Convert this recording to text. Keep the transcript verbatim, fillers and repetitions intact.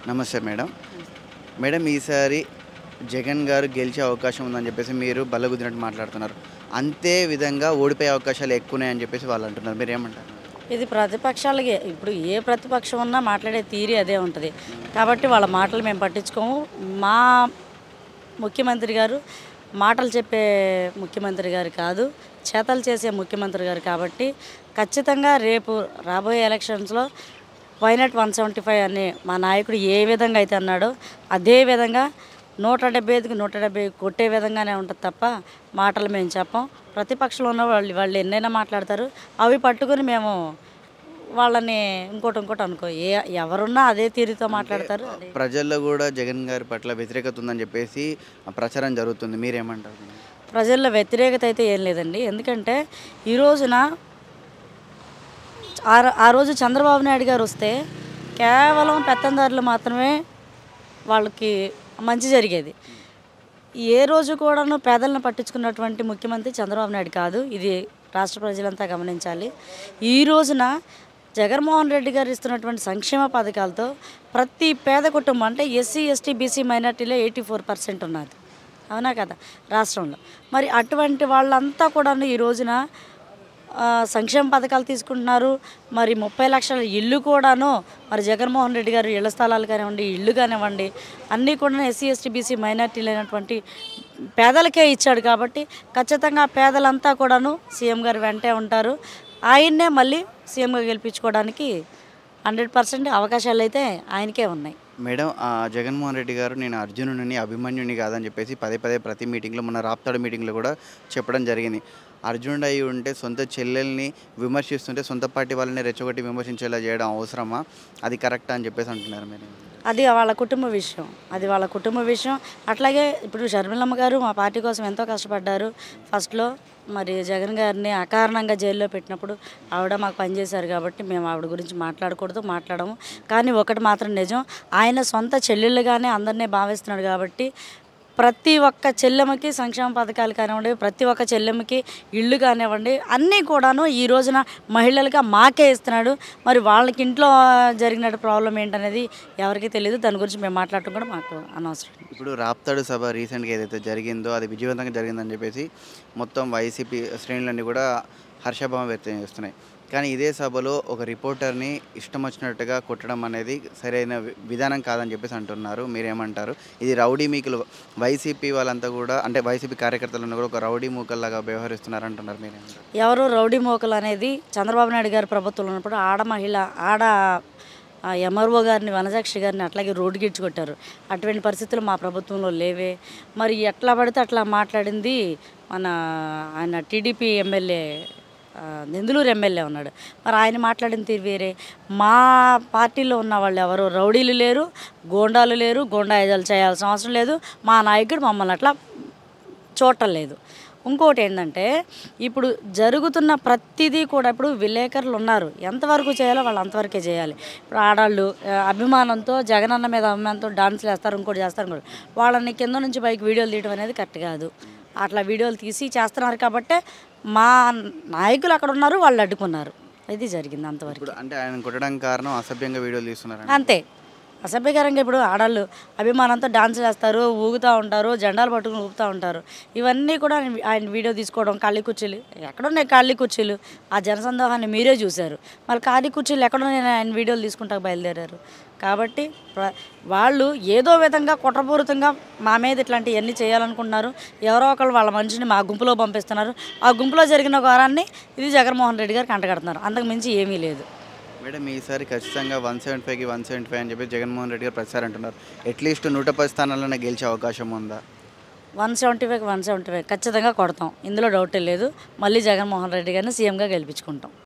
నమస్తే madam. Madam ఈసారి జగన్ గారు గెలిచే అవకాశం ఉందని చెప్పేసి మీరు బల్లగుద్దినట్టు మాట్లాడుతున్నారు. అంతే విధంగా ఓడిపోయే అవకాశాలు ఎక్కువన్నాయని చెప్పేసి వాళ్ళు అంటున్నారు. మీరేమంటారు? ఇది ప్రతిపక్షాలకి ఇప్పుడు ఏ ప్రతిపక్షం ఉన్నా మాట్లాడే తీరి అదే ఉంటుంది. కాబట్టి వాళ్ళ మాటలు మేము పట్టించుకోము. మా ముఖ్యమంత్రి గారు మాటలు చెప్పే ముఖ్యమంత్రి గారు కాదు, చేతలు చేసే ముఖ్యమంత్రి గారు. కాబట్టి ఖచ్చితంగా రేపు రాబోయే ఎలక్షన్స్లో వైనట్ వన్ సెవెంటీ ఫైవ్ అని మా నాయకుడు ఏ విధంగా అయితే అన్నాడో అదే విధంగా నూట డెబ్బై ఐదుకి నూట డెబ్బై కొట్టే విధంగానే ఉంటుంది తప్ప మాటలు మేము చెప్పం. ప్రతిపక్షంలో ఉన్న వాళ్ళు వాళ్ళు ఎన్నైనా మాట్లాడతారు. అవి పట్టుకుని మేము వాళ్ళని ఇంకోటి ఇంకోటి అనుకో ఏ ఎవరున్నా అదే తీరుతో మాట్లాడతారు. ప్రజల్లో కూడా జగన్ గారి పట్ల వ్యతిరేకత ఉందని చెప్పేసి ప్రచారం జరుగుతుంది. మీరేమంటారు? ప్రజల్లో వ్యతిరేకత అయితే ఏం లేదండి. ఎందుకంటే ఈ రోజున ఆ రోజు చంద్రబాబు నాయుడు గారు వస్తే కేవలం పెత్తందారులు మాత్రమే వాళ్ళకి మంచి జరిగేది. ఏ రోజు కూడాను పేదలను పట్టించుకున్నటువంటి ముఖ్యమంత్రి చంద్రబాబు నాయుడు కాదు. ఇది రాష్ట్ర ప్రజలంతా గమనించాలి. ఈ రోజున జగన్మోహన్ రెడ్డి గారు ఇస్తున్నటువంటి సంక్షేమ పథకాలతో ప్రతి పేద కుటుంబం అంటే ఎస్సీ ఎస్టీ బీసీ మైనార్టీలో ఎయిటీ ఫోర్ పర్సెంట్ ఉన్నది. అవునా కదా రాష్ట్రంలో? మరి అటువంటి వాళ్ళంతా కూడా ఈ రోజున సంక్షేమ పథకాలు తీసుకుంటున్నారు. మరి ముప్పై లక్షల ఇల్లు కూడాను మరి జగన్మోహన్ రెడ్డి గారు ఇళ్ల స్థలాలు కానివ్వండి, ఇల్లు కానివ్వండి అన్నీ కూడా ఎస్సీ ఎస్టీ బీసీ మైనార్టీలు అయినటువంటి పేదలకే ఇచ్చాడు. కాబట్టి ఖచ్చితంగా పేదలంతా కూడాను సీఎం గారు వెంటే ఉంటారు. ఆయన్నే మళ్ళీ సీఎంగా గెలిపించుకోవడానికి హండ్రెడ్ పర్సెంట్ అవకాశాలు అయితే ఆయనకే ఉన్నాయి. మేడం, జగన్మోహన్ రెడ్డి గారు నేను అర్జునుని అభిమన్యుని కాదని చెప్పేసి పదే పదే ప్రతి మీటింగ్లో, మన రాప్తాడు మీటింగ్లో కూడా చెప్పడం జరిగింది. అర్జునుడు అయి ఉంటే సొంత చెల్లెల్ని విమర్శిస్తుంటే సొంత పార్టీ వాళ్ళని రెచ్చగొట్టి విమర్శించేలా చేయడం అవసరమా? అది కరెక్టా అని చెప్పేసి అంటున్నారు మీరు. అది వాళ్ళ కుటుంబ విషయం, అది వాళ్ళ కుటుంబ విషయం. అట్లాగే ఇప్పుడు షర్మిలమ్మ గారు మా పార్టీ కోసం ఎంతో కష్టపడ్డారు. ఫస్ట్లో మరి జగన్ గారిని అకారణంగా జైల్లో పెట్టినప్పుడు ఆవిడ మాకు పనిచేశారు. కాబట్టి మేము ఆవిడ గురించి మాట్లాడకూడదు, మాట్లాడము. కానీ ఒకటి మాత్రం నిజం, ఆయన సొంత చెల్లెళ్ళుగానే అందరినీ భావిస్తున్నాడు. కాబట్టి ప్రతి ఒక్క చెల్లెమ్మకి సంక్షేమ పథకాలు కానివ్వండి, ప్రతి ఒక్క చెల్లెమ్మకి ఇళ్ళు కానివ్వండి అన్నీ కూడాను ఈ రోజున మహిళలుగా మాకే ఇస్తున్నాడు. మరి వాళ్ళకి ఇంట్లో జరిగిన ప్రాబ్లం ఏంటనేది ఎవరికీ తెలియదు. దాని గురించి మేము మాట్లాడటం కూడా మాకు అనవసరం. ఇప్పుడు రాప్తాడు సభ రీసెంట్గా ఏదైతే జరిగిందో అది విజయవంతంగా జరిగిందని చెప్పేసి మొత్తం వైసీపీ శ్రేణులన్నీ కూడా హర్షభావం వ్యక్తం చేస్తున్నాయి. కానీ ఇదే సభలో ఒక రిపోర్టర్ని ఇష్టం వచ్చినట్టుగా కొట్టడం అనేది సరైన విధానం కాదని చెప్పేసి అంటున్నారు. మీరేమంటారు? ఇది రౌడీ మీకులు వైసీపీ వాళ్ళంతా కూడా అంటే వైసీపీ కార్యకర్తలను కూడా ఒక రౌడీ మూకల్లాగా వ్యవహరిస్తున్నారు అంటున్నారు. మీరేమంటారు? ఎవరు రౌడీ మూకలు అనేది చంద్రబాబు నాయుడు గారి ప్రభుత్వంలో ఉన్నప్పుడు ఆడ మహిళ ఆడ ఎంఆర్ఓ గారిని, వనజాక్షి గారిని అట్లాగే రోడ్డు గిడ్చి కొట్టారు. అటువంటి పరిస్థితులు మా ప్రభుత్వంలో లేవే. మరి ఎట్లా పడితే అట్లా మాట్లాడింది మన ఆయన టీడీపీ ఎమ్మెల్యే నిందులూరు ఎమ్మెల్యే ఉన్నాడు. మరి ఆయన మాట్లాడిన తీరు వేరే. మా పార్టీలో ఉన్న వాళ్ళు ఎవరు రౌడీలు లేరు, గోండాలు లేరు, గోండాయుధాలు చేయాల్సిన అవసరం లేదు. మా నాయకుడు మమ్మల్ని అట్లా చూడటం లేదు. ఇంకోటి ఏంటంటే ఇప్పుడు జరుగుతున్న ప్రతిదీ కూడా ఇప్పుడు విలేకరులు ఉన్నారు, ఎంతవరకు చేయాలో వాళ్ళు అంతవరకే చేయాలి. ఇప్పుడు ఆడాళ్ళు అభిమానంతో జగనన్న మీద అభిమానంతో డాన్సులు వేస్తారు, ఇంకోటి చేస్తారు. ఇంకోటి వాళ్ళని కింద నుంచి పైకి వీడియోలు తీయడం అనేది కరెక్ట్ కాదు. అట్లా వీడియోలు తీసి చేస్తున్నారు. కాబట్టి మా నాయకులు అక్కడ ఉన్నారు, వాళ్ళు అడ్డుకున్నారు. ఇది జరిగింది అంతవరకు. అంటే ఆయన కొట్టడానికి కారణం అసభ్యంగా వీడియోలు తీస్తున్నారు అంతే. అసభ్యకరంగా ఇప్పుడు ఆడవాళ్ళు అభిమానంతో డాన్స్ చేస్తారు, ఊగుతూ ఉంటారు, జెండాలు పట్టుకుని ఊపుతూ ఉంటారు. ఇవన్నీ కూడా ఆయన వీడియో తీసుకోవడం, ఖాళీ కుర్చీలు ఎక్కడున్నాయి? ఖాళీ కుర్చీలు ఆ జనసందోహాన్ని మీరే చూశారు. మళ్ళీ ఖాళీ కుర్చీలు ఎక్కడున్నాయి? ఆయన వీడియోలు తీసుకుంటా బయలుదేరారు. కాబట్టి వాళ్ళు ఏదో విధంగా కుట్రపూరితంగా మా మీద ఇట్లాంటివన్నీ చేయాలనుకుంటున్నారు. ఎవరో ఒకళ్ళు వాళ్ళ మనిషిని మా గుంపులో పంపిస్తున్నారు. ఆ గుంపులో జరిగిన ఘోరాన్ని ఇది జగన్మోహన్ రెడ్డి గారికి అంటగడుతున్నారు. అంతకు మించి ఏమీ లేదు. మేడం, ఈసారి ఖచ్చితంగా వన్ సెవెంటీ ఫైవ్కి వన్ సెవెంటీ ఫైవ్ అని చెప్పి జగన్మోహన్ రెడ్డి గారు ప్రచారం అంటున్నారు. అట్లీస్ట్ నూట పది స్థానాలనే గెలిచే అవకాశం ఉందా? వన్ సెవెంటీ ఫైవ్కి వన్ సెవెంటీ ఫైవ్ ఖచ్చితంగా కొడతాం, ఇందులో డౌటే లేదు. మళ్ళీ జగన్మోహన్ రెడ్డి గారిని సీఎంగా గెలిపించుకుంటాం.